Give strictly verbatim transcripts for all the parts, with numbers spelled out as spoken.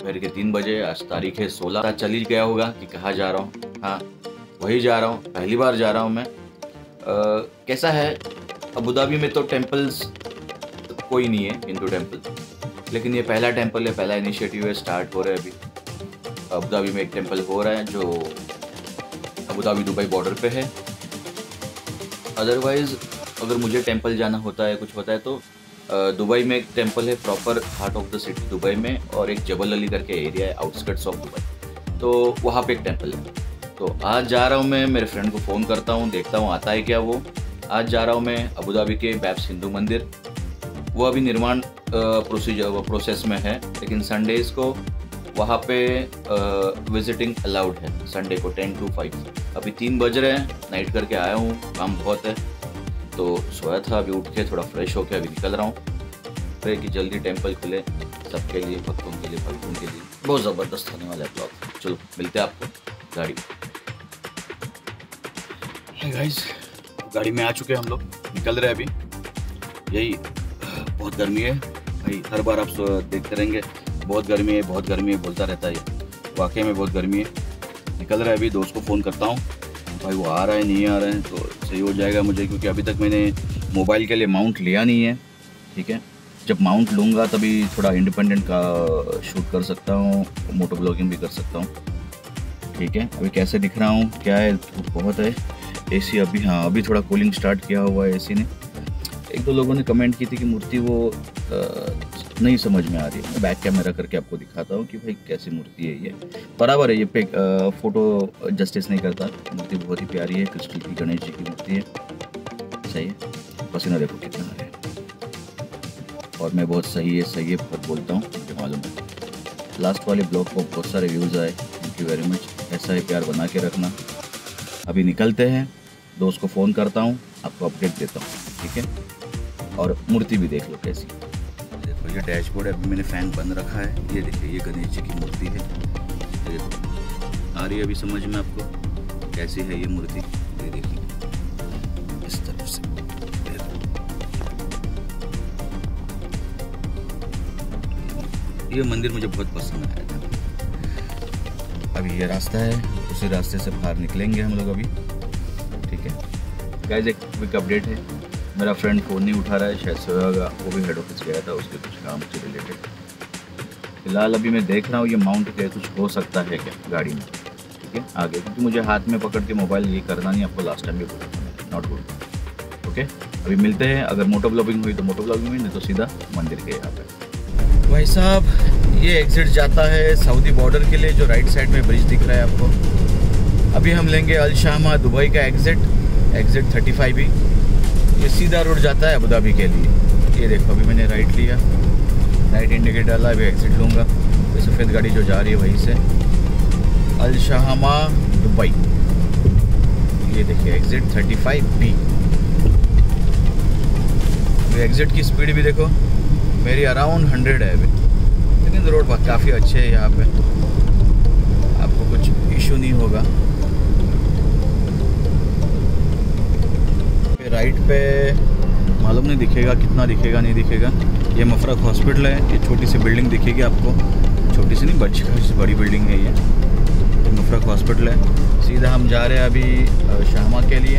दोपहर के तीन बजे। आज तारीख है सोलह। पता चल ही गया होगा कि कहाँ जा रहा हूँ। हाँ, वही जा रहा हूँ, पहली बार जा रहा हूँ मैं। आ, कैसा है, अबू धाबी में तो टेम्पल्स कोई नहीं है, हिंदू टेम्पल, लेकिन ये पहला टेम्पल है, पहला इनिशिएटिव है, स्टार्ट हो रहा है अभी। अबू धाबी में एक टेम्पल हो रहा है जो अबू धाबी दुबई बॉर्डर पे है। अदरवाइज़ अगर मुझे टेम्पल जाना होता है, कुछ होता है, तो दुबई में एक टेम्पल है proper heart of the city Dubai में, और एक जबल अली करके एरिया है आउटस्कर्ट्स ऑफ दुबई, तो वहाँ पे एक टेम्पल है। तो आज जा रहा हूँ मैं, मेरे फ्रेंड को फ़ोन करता हूँ, देखता हूँ आता है क्या वो। आज जा रहा हूँ मैं अबू धाबी के बैब्स हिंदू मंदिर। वो अभी निर्माण प्रोसीजर प्रोसेस में है, लेकिन संडेज़ को वहाँ पे विजिटिंग अलाउड है, संडे को टेन टू फाइव। अभी तीन बज रहे हैं, नाइट करके आया हूँ, काम बहुत है तो सोया था। अभी उठ के थोड़ा फ्रेश होकर अभी निकल रहा हूँ, फिर कि जल्दी टेम्पल खुले सबके लिए, भक्तों के लिए, भक्तों के लिए। बहुत ज़बरदस्त होने वाला है ब्लॉग। चलो मिलते हैं आपको गाड़ी। हे गाइस, गाड़ी में आ चुके हैं हम लोग, निकल रहे हैं अभी। यही बहुत गर्मी है भाई, हर बार आप देखते रहेंगे बहुत गर्मी है, बहुत गर्मी है बोलता रहता है, वाकई में बहुत गर्मी है। निकल रहा है अभी, दोस्त को फ़ोन करता हूँ भाई वो आ रहा है नहीं आ रहा है तो सही हो जाएगा मुझे, क्योंकि अभी तक मैंने मोबाइल के लिए माउंट लिया नहीं है। ठीक है, जब माउंट लूँगा तभी थोड़ा इंडिपेंडेंट का शूट कर सकता हूँ, मोटो ब्लॉगिंग भी कर सकता हूँ। ठीक है, अभी कैसे दिख रहा हूँ, क्या है, धूप बहुत है। एसी अभी, हाँ अभी थोड़ा कूलिंग स्टार्ट किया हुआ है एसी ने। एक दो लोगों ने कमेंट की थी कि मूर्ति वो आ, नहीं समझ में आ रही है। मैं बैक कैमरा करके आपको दिखाता हूँ कि भाई कैसी मूर्ति है ये। बराबर है, ये पे आ, फोटो जस्टिस नहीं करता। मूर्ति बहुत ही प्यारी है, क्रिस्टल की गणेश जी की मूर्ति है। सही है, पसीना देखो कितना है, और मैं बहुत सही है सही है बहुत बोलता हूँ, मुझे मालूम है। लास्ट वाले ब्लॉग को बहुत सारे व्यूज़ आए, थैंक यू वेरी मच। ऐसा ही प्यार बना के रखना। अभी निकलते हैं, दोस्त को फ़ोन करता हूँ, आपको अपडेट देता हूँ। ठीक है, और मूर्ति भी देख लो कैसी। देखो ये डैशबोर्ड है, अभी मैंने फ़ैन बंद रखा है। ये देखिए, ये गणेश जी की मूर्ति है। ये देखो, आ रही है अभी समझ में आपको कैसी है ये मूर्ति। ये देखिए इस तरफ से, ये मंदिर मुझे बहुत पसंद आया था। अभी ये रास्ता है, उसी रास्ते से बाहर निकलेंगे हम लोग अभी। ठीक है गाइस, एक क्विक अपडेट है, मेरा फ्रेंड फ़ोन नहीं उठा रहा है, शायद सोया होगा, वो भी हेड ऑफिस गया था उसके कुछ काम से रिलेटेड। फिलहाल अभी मैं देख रहा हूँ ये माउंट के कुछ हो सकता है क्या गाड़ी में। ठीक है, आगे, क्योंकि मुझे हाथ में पकड़ के मोबाइल ये करना नहीं, आपको लास्ट टाइम भी बोला था मैंने, नॉट गुड। ओके, अभी मिलते हैं, अगर मोटो ब्लॉगिंग हुई तो मोटो ब्लॉगिंग हुई, नहीं तो सीधा मंदिर के यहाँ पे। भाई साहब, ये एग्जिट जाता है सऊदी बॉर्डर के लिए, जो राइट साइड में ब्रिज दिख रहा है आपको। अभी हम लेंगे अल शामा दुबई का एग्जिट, एग्जिट थर्टी फाइव ही। ये सीधा रोड जाता है अबू धाबी के लिए। ये देखो, अभी मैंने राइट लिया, राइट इंडिकेटर डाला, अभी एग्जिट लूँगा। तो सफ़ेद गाड़ी जो जा रही है वहीं से अल शामा दुबई। ये देखिए एग्जिट थर्टी फाइव बी। अभी एग्जिट की स्पीड भी देखो मेरी अराउंड हंड्रेड है अभी, लेकिन रोड काफ़ी अच्छे है यहाँ पे, आपको कुछ इशू नहीं होगा। राइट पे मालूम नहीं दिखेगा, कितना दिखेगा नहीं दिखेगा। ये मफरक हॉस्पिटल है, ये छोटी सी बिल्डिंग दिखेगी आपको, छोटी सी नहीं बड़ी बड़ी बिल्डिंग है ये। ये मफरक हॉस्पिटल है। सीधा हम जा रहे हैं अभी शामा के लिए।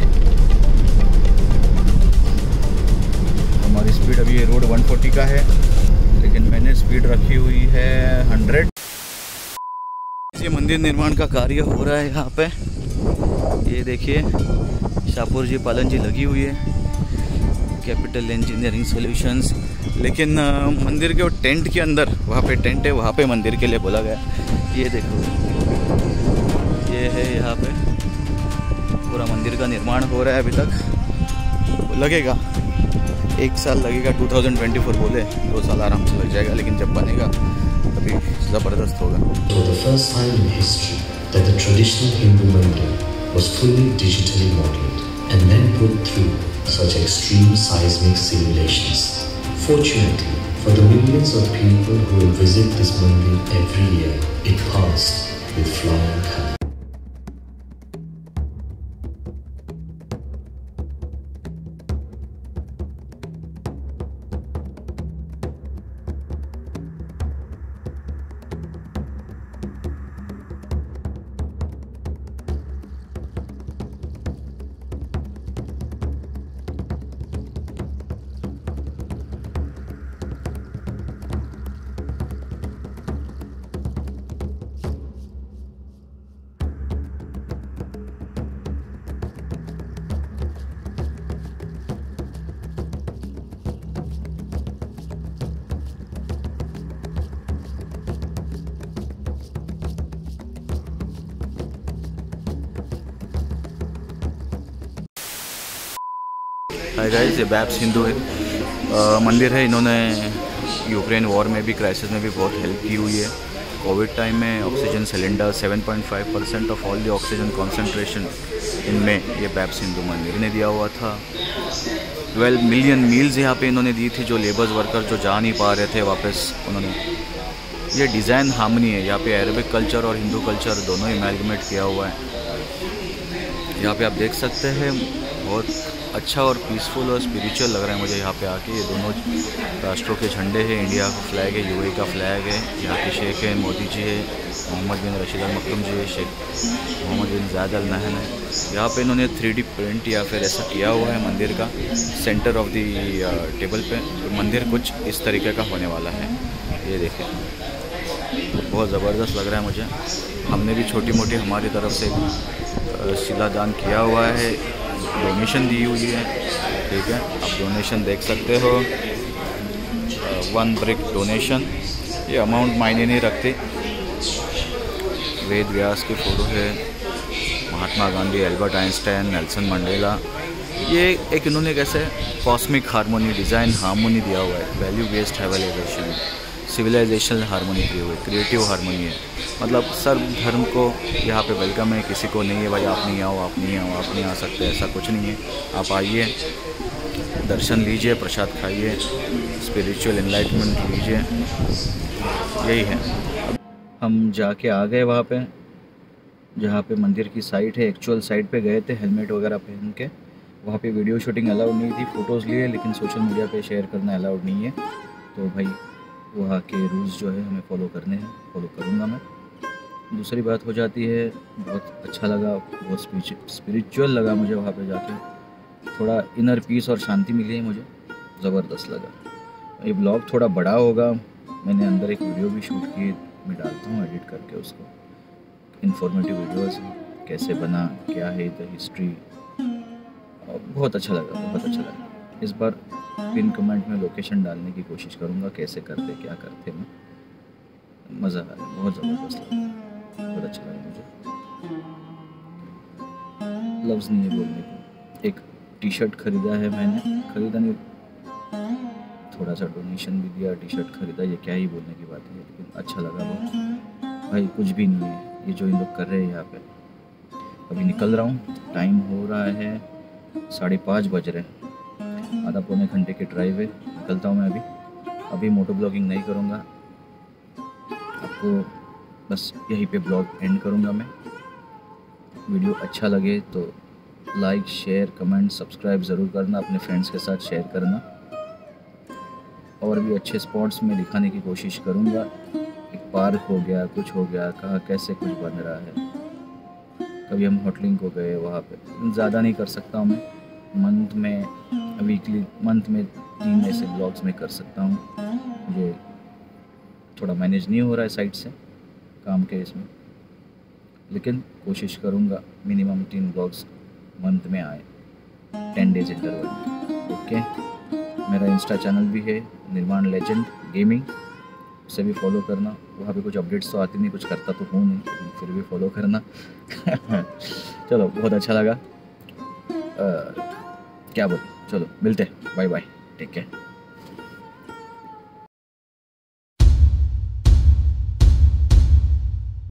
हमारी स्पीड अभी ये रोड वन फोर्टी का है, लेकिन मैंने स्पीड रखी हुई है हंड्रेड। ये मंदिर निर्माण का कार्य हो रहा है यहाँ पे, ये देखिए शाहपुर जी पालन जी लगी हुई है, कैपिटल इंजीनियरिंग सॉल्यूशंस। लेकिन आ, मंदिर के टेंट के अंदर, वहाँ पे टेंट है, वहाँ पे मंदिर के लिए बोला गया। ये देखो, ये है यहाँ पे पूरा मंदिर का निर्माण हो रहा है। अभी तक लगेगा एक साल लगेगा, टू थाउजेंड ट्वेंटी फोर बोले, दो साल आराम से लग जाएगा, लेकिन जब बनेगा तभी ज़बरदस्त होगा। For the first time in history that the traditional Hindu mandir was fully digitally modeled and then put through such extreme seismic simulations. Fortunately, for the millions of people who will visit this mandir every year, it passed with flying colors. Hi guys, ये बैब्स हिंदू है आ, मंदिर है। इन्होंने Ukraine war में भी, crisis में भी बहुत हेल्प की हुई है। कोविड टाइम में oxygen cylinder seven point five percent of all the oxygen concentration इनमें ये बैब्स हिंदू मंदिर ने दिया हुआ था। ट्वेल्व मिलियन मील्स यहाँ पे इन्होंने दी थी, जो लेबर्स वर्कर जो जा नहीं पा रहे थे वापस, उन्होंने। ये डिज़ाइन हार्मनी है, यहाँ पे अरबिक कल्चर और हिंदू कल्चर दोनों एमैलगमेट किया हुआ है। यहाँ पे आप देख सकते हैं, बहुत अच्छा और पीसफुल और स्पिरिचुअल लग रहा है मुझे यहाँ पे आके। ये दोनों राष्ट्रों के झंडे हैं, इंडिया का फ्लैग है, यूएई का फ्लैग है। यहाँ के शेख है, मोदी जी है, मोहम्मद बिन रशीद अल मखदूम जी है, शेख मोहम्मद बिन जायद अल नहयान है। यहाँ पे इन्होंने थ्री डी प्रिंट या फिर ऐसा किया हुआ है मंदिर का सेंटर ऑफ द टेबल पे। तो मंदिर कुछ इस तरीके का होने वाला है। ये देखें, बहुत ज़बरदस्त लग रहा है मुझे। हमने भी छोटी मोटी हमारी तरफ से शिलादान किया हुआ है, डोनेशन दी हुई है। ठीक है, आप डोनेशन देख सकते हो, वन ब्रिक डोनेशन। ये अमाउंट मायने नहीं रखती। वेद व्यास की फ़ोटो है, Mahatma Gandhi, Albert Einstein, Nelson Mandela. ये एक इन्होंने कैसे कॉस्मिक हारमोनी, डिज़ाइन हारमोनी दिया हुआ है, value based civilization, civilizational harmony दी हुई है, क्रिएटिव हारमोनी है। मतलब सर्व धर्म को यहाँ पे वेलकम है, किसी को नहीं है भाई आप नहीं आओ, आप नहीं आओ, आप नहीं आ सकते, ऐसा कुछ नहीं है। आप आइए, दर्शन लीजिए, प्रसाद खाइए, स्पिरिचुअल एनलाइटमेंट लीजिए, यही है। अब हम जाके आ गए वहाँ पे, जहाँ पे मंदिर की साइट है। एक्चुअल साइट पे गए थे हेलमेट वगैरह पहन के। वहाँ पे वीडियो शूटिंग अलाउड नहीं थी, फ़ोटोज़ लिए, लेकिन सोशल मीडिया पे शेयर करना अलाउड नहीं है। तो भाई वहाँ के रूल्स जो है हमें फॉलो करने हैं, फॉलो करूँगा मैं। दूसरी बात हो जाती है, बहुत अच्छा लगा, बहुत स्पिरिचुअल लगा मुझे वहाँ पे जाके। थोड़ा इनर पीस और शांति मिली है मुझे, ज़बरदस्त लगा। ये ब्लॉग थोड़ा बड़ा होगा, मैंने अंदर एक वीडियो भी शूट की, मैं डालता हूँ एडिट करके उसको। इन्फॉर्मेटिव वीडियोस कैसे बना, क्या है द हिस्ट्री, बहुत अच्छा लगा, बहुत अच्छा लगा। इस बार पिन कमेंट में लोकेशन डालने की कोशिश करूँगा, कैसे करते क्या करते मैं। मज़ा आया, बहुत ज़बरदस्त लगा, बहुत अच्छा लगा मुझे। लफ्ज़ नहीं है बोलने को। एक टी शर्ट ख़रीदा है मैंने, ख़रीदा नहीं, थोड़ा सा डोनेशन भी दिया, टी शर्ट ख़रीदा, ये क्या ही बोलने की बात है, लेकिन अच्छा लगा बहुत। भाई कुछ भी नहीं है ये जो इन लोग कर रहे हैं यहाँ पे। अभी निकल रहा हूँ, टाइम हो रहा है साढ़े पाँच बज रहे हैं, आधा पौने घंटे की ड्राइव है, निकलता हूँ मैं अभी। अभी मोटो ब्लॉगिंग नहीं करूँगा, आपको बस यहीं पे ब्लॉग एंड करूँगा मैं। वीडियो अच्छा लगे तो लाइक, शेयर, कमेंट, सब्सक्राइब ज़रूर करना, अपने फ्रेंड्स के साथ शेयर करना। और भी अच्छे स्पॉट्स में दिखाने की कोशिश करूँगा। एक पार्क हो गया, कुछ हो गया, कहाँ कैसे कुछ बन रहा है। कभी हम होटलिंग को गए, वहाँ पे ज़्यादा नहीं कर सकता हूँ मैं, मंथ में, वीकली मंथ में तीन ऐसे ब्लॉग्स में कर सकता हूँ। मुझे थोड़ा मैनेज नहीं हो रहा है साइड से काम के इसमें, लेकिन कोशिश करूँगा मिनिमम तीन ब्लॉग्स मंथ में आए, टेन डेज इंटरवल में। ओके, मेरा इंस्टा चैनल भी है निर्माण लेजेंड गेमिंग, उसे भी फॉलो करना। वहाँ पे कुछ अपडेट्स तो आती नहीं, कुछ करता तो हूँ नहीं, लेकिन फिर भी फॉलो करना। चलो, बहुत अच्छा लगा। आ, क्या बोल, चलो मिलते हैं, बाय बाय, टेक केयर।